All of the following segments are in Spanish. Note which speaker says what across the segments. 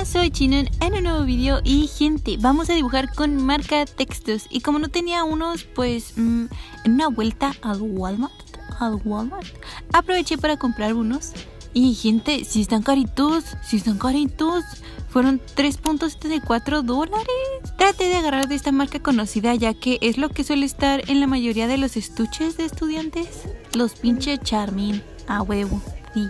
Speaker 1: Hola, soy Chinon en un nuevo video y gente, vamos a dibujar con marca textos. Y como no tenía unos, pues en una vuelta al Walmart, aproveché para comprar unos. Y gente, si están caritos, fueron $3.74. Traté de agarrar de esta marca conocida, ya que es lo que suele estar en la mayoría de los estuches de estudiantes. Los pinche Charmin, a huevo, sí.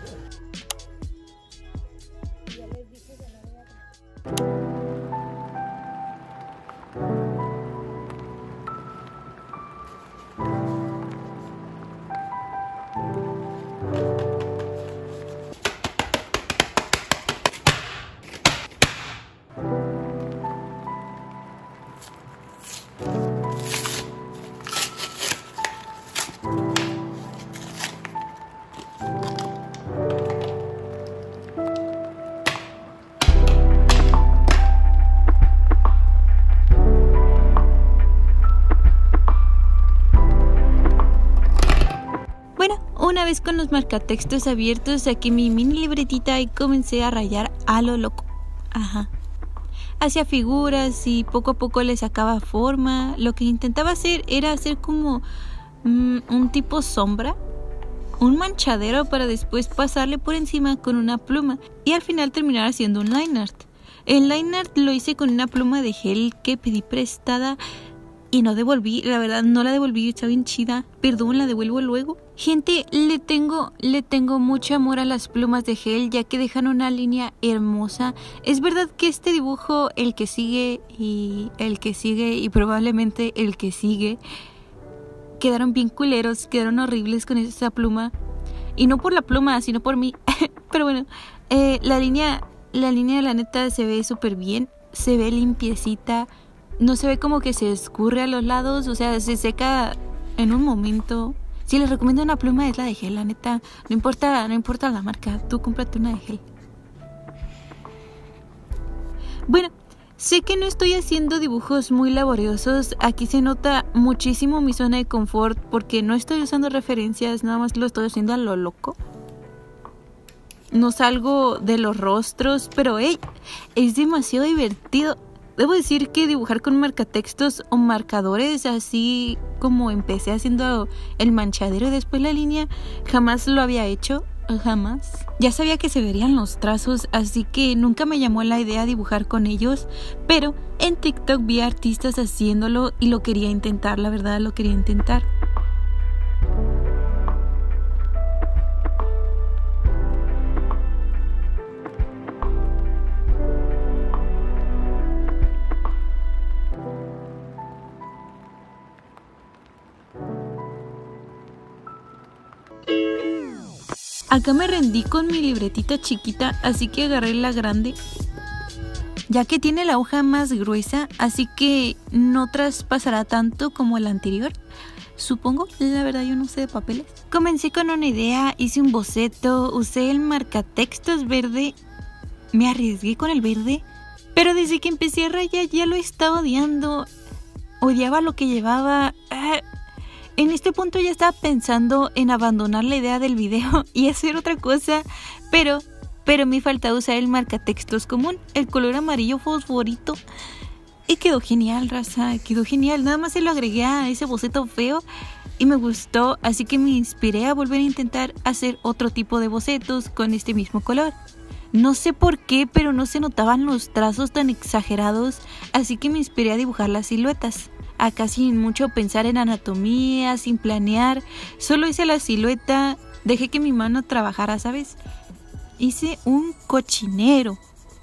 Speaker 1: Una vez con los marcatextos abiertos, saqué mi mini libretita y comencé a rayar a lo loco. Hacía figuras y poco a poco le sacaba forma. Lo que intentaba hacer era hacer como un tipo sombra, un manchadero para después pasarle por encima con una pluma y al final terminar haciendo un line art. El line art lo hice con una pluma de gel que pedí prestada y no devolví, la verdad no la devolví, está bien chida. Perdón, la devuelvo luego. Gente, le tengo mucho amor a las plumas de gel, ya que dejan una línea hermosa. Es verdad que este dibujo, el que sigue y probablemente el que sigue, quedaron bien culeros, quedaron horribles con esa pluma. Y no por la pluma, sino por mí. Pero bueno, la línea la neta se ve súper bien, se ve limpiecita. No se ve como que se escurre a los lados, o sea, se seca en un momento. Si les recomiendo una pluma es la de gel, la neta. No importa la marca, tú cómprate una de gel. Bueno, sé que no estoy haciendo dibujos muy laboriosos. Aquí se nota muchísimo mi zona de confort porque no estoy usando referencias, nada más lo estoy haciendo a lo loco. No salgo de los rostros, pero hey, es demasiado divertido. Debo decir que dibujar con marcatextos o marcadores, así como empecé haciendo el manchadero y después la línea, jamás lo había hecho, jamás. Ya sabía que se verían los trazos, así que nunca me llamó la idea dibujar con ellos, pero en TikTok vi artistas haciéndolo y lo quería intentar, la verdad lo quería intentar. Acá me rendí con mi libretita chiquita, así que agarré la grande, ya que tiene la hoja más gruesa, así que no traspasará tanto como la anterior. Supongo, la verdad yo no sé de papeles. Comencé con una idea, hice un boceto, usé el marcatextos verde, me arriesgué con el verde, pero desde que empecé a rayar ya lo estaba odiando. Odiaba lo que llevaba. En este punto ya estaba pensando en abandonar la idea del video y hacer otra cosa, pero me faltaba usar el marcatextos común, el color amarillo fosforito. Y quedó genial, raza, quedó genial. Nada más se lo agregué a ese boceto feo y me gustó, así que me inspiré a volver a intentar hacer otro tipo de bocetos con este mismo color. No sé por qué, pero no se notaban los trazos tan exagerados, así que me inspiré a dibujar las siluetas. Acá sin mucho pensar en anatomía, sin planear, solo hice la silueta, dejé que mi mano trabajara, ¿sabes? Hice un cochinero.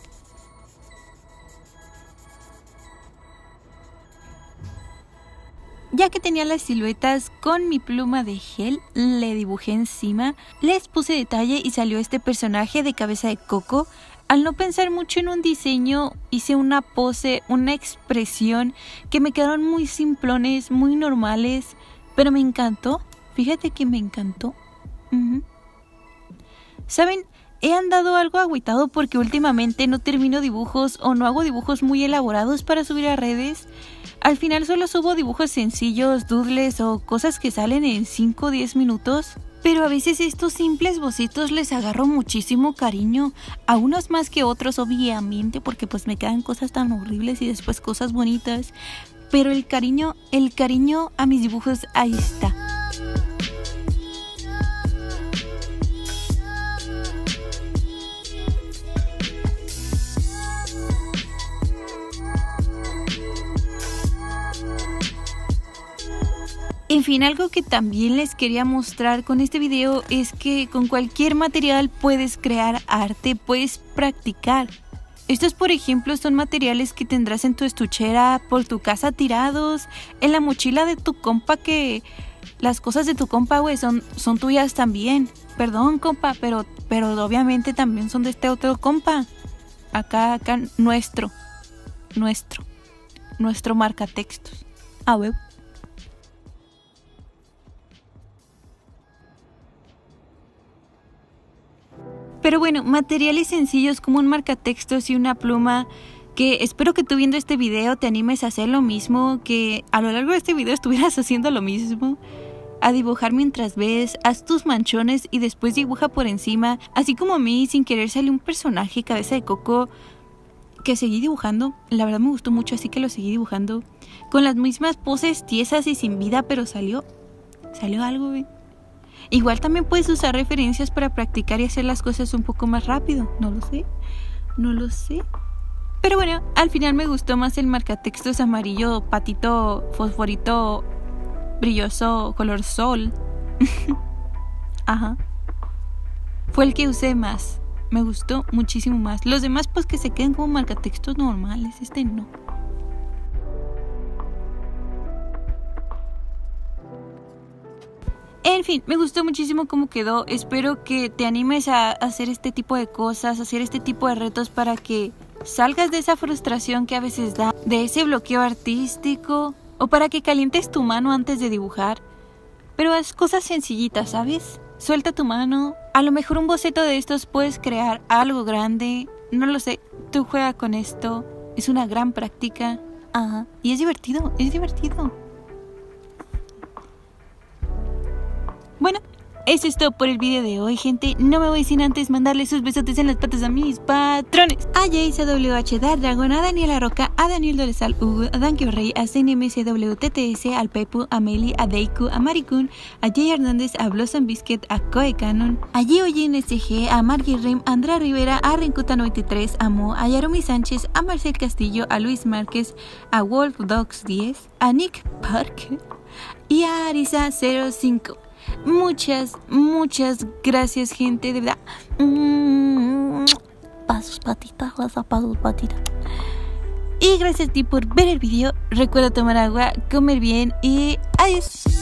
Speaker 1: Ya que tenía las siluetas, con mi pluma de gel le dibujé encima, les puse detalle y salió este personaje de cabeza de coco. Al no pensar mucho en un diseño, hice una pose, una expresión que me quedaron muy simplones, muy normales, pero me encantó. Fíjate que me encantó. ¿Saben? He andado algo agüitado porque últimamente no termino dibujos o no hago dibujos muy elaborados para subir a redes. Al final solo subo dibujos sencillos, doodles o cosas que salen en 5 o 10 minutos. Pero a veces estos simples bocetos les agarro muchísimo cariño, a unos más que otros obviamente, porque pues me quedan cosas tan horribles y después cosas bonitas, pero el cariño a mis dibujos ahí está. En fin, algo que también les quería mostrar con este video es que con cualquier material puedes crear arte, puedes practicar. Estos, por ejemplo, son materiales que tendrás en tu estuchera, por tu casa tirados, en la mochila de tu compa, que las cosas de tu compa, güey, son tuyas también. Perdón, compa, pero obviamente también son de este otro compa. Acá, nuestro marcatextos. Ah, güey. Pero bueno, materiales sencillos como un marcatextos y una pluma, que espero que tú viendo este video te animes a hacer lo mismo, que a lo largo de este video estuvieras haciendo lo mismo, a dibujar mientras ves, haz tus manchones y después dibuja por encima, así como a mí sin querer salió un personaje cabeza de coco que seguí dibujando, la verdad me gustó mucho, así que lo seguí dibujando, con las mismas poses tiesas y sin vida, pero salió algo, güey. Igual también puedes usar referencias para practicar y hacer las cosas un poco más rápido. No lo sé. Pero bueno, al final me gustó más el marcatextos amarillo, patito, fosforito, brilloso, color sol. Ajá. Fue el que usé más. Me gustó muchísimo más. Los demás pues que se queden como marcatextos normales. Este no. En fin, me gustó muchísimo cómo quedó. Espero que te animes a hacer este tipo de cosas, a hacer este tipo de retos para que salgas de esa frustración que a veces da, de ese bloqueo artístico, o para que calientes tu mano antes de dibujar. Pero haz cosas sencillitas, ¿sabes? Suelta tu mano. A lo mejor un boceto de estos puedes crear algo grande. No lo sé, tú juega con esto. Es una gran práctica. Ajá. Y es divertido. Bueno, eso es todo por el video de hoy, gente. No me voy sin antes mandarles sus besotes en las patas a mis patrones. A JCWH, a Dragon, a Daniela Roca, a Daniel Dolezal, Hugo, a Dankio Rey, a CNMCWTTS, al Pepu, a Meli, a Deiku, a Marikun, a Jay Hernández, a Blossom Biscuit, a Koe Canon, a Giojin SG, a Margui Rim, a Andrea Rivera, a Renkuta93, a Mo, a Yarumi Sánchez, a Marcel Castillo, a Luis Márquez, a Wolf Dogs 10, a Nick Parker y a Arisa05. Muchas gracias, gente, de verdad. Pasos patita. Y gracias a ti por ver el video. Recuerda tomar agua, comer bien y adiós.